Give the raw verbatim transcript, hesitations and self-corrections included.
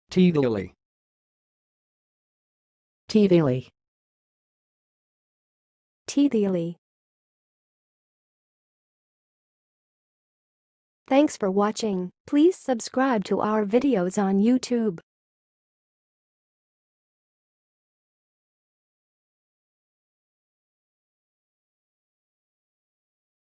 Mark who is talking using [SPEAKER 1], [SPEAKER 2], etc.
[SPEAKER 1] teethily,
[SPEAKER 2] teethily,
[SPEAKER 3] teethily. Thanks for watching. Please subscribe to our videos on YouTube.